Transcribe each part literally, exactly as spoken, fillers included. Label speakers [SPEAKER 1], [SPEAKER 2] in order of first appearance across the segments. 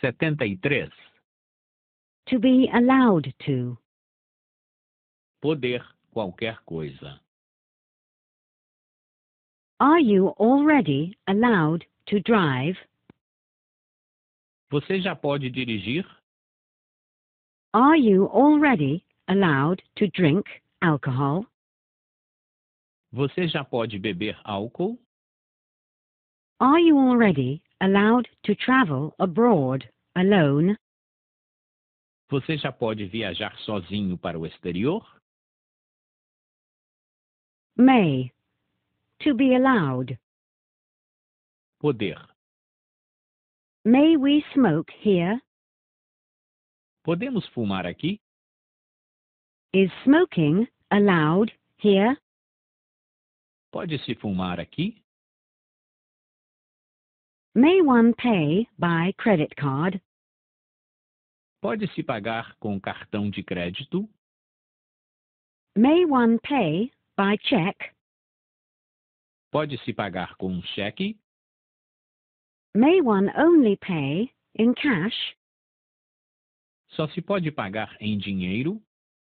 [SPEAKER 1] setenta e três.
[SPEAKER 2] To be allowed to.
[SPEAKER 1] Poder qualquer coisa.
[SPEAKER 2] Are you already allowed to drive?
[SPEAKER 1] Você já pode dirigir?
[SPEAKER 2] Are you already allowed to drink alcohol?
[SPEAKER 1] Você já pode beber álcool?
[SPEAKER 2] Are you already allowed to travel abroad alone?
[SPEAKER 1] Você já pode viajar sozinho para o exterior?
[SPEAKER 2] May. To be allowed.
[SPEAKER 1] Poder.
[SPEAKER 2] May we smoke here?
[SPEAKER 1] Podemos fumar aqui?
[SPEAKER 2] Is smoking allowed here?
[SPEAKER 1] Pode-se fumar aqui?
[SPEAKER 2] May one pay by credit card?
[SPEAKER 1] Pode-se pagar com cartão de crédito?
[SPEAKER 2] May one pay by check?
[SPEAKER 1] Pode-se pagar com um cheque?
[SPEAKER 2] May one only pay in cash?
[SPEAKER 1] Só se pode pagar em dinheiro?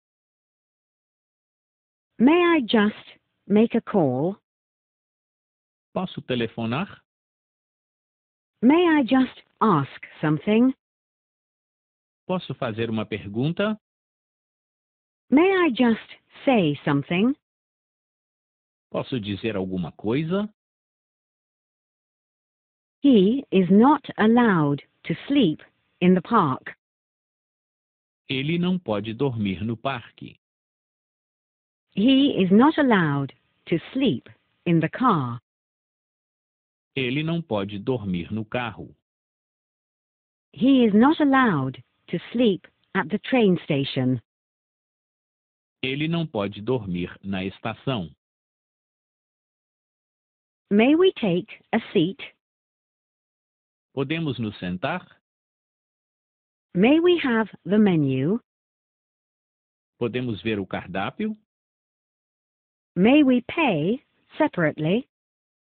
[SPEAKER 2] May I just make a call?
[SPEAKER 1] Posso telefonar?
[SPEAKER 2] May I just ask something?
[SPEAKER 1] Posso fazer uma pergunta?
[SPEAKER 2] May I just say something?
[SPEAKER 1] Posso dizer alguma coisa?
[SPEAKER 2] He is not allowed to sleep in the park.
[SPEAKER 1] Ele não pode dormir no parque.
[SPEAKER 2] He is not allowed to sleep in the car.
[SPEAKER 1] Ele não pode dormir no carro.
[SPEAKER 2] He is not allowed to sleep at the train station.
[SPEAKER 1] Ele não pode dormir na estação.
[SPEAKER 2] May we take a seat?
[SPEAKER 1] Podemos nos sentar?
[SPEAKER 2] May we have the menu?
[SPEAKER 1] Podemos ver o cardápio?
[SPEAKER 2] May we pay separately?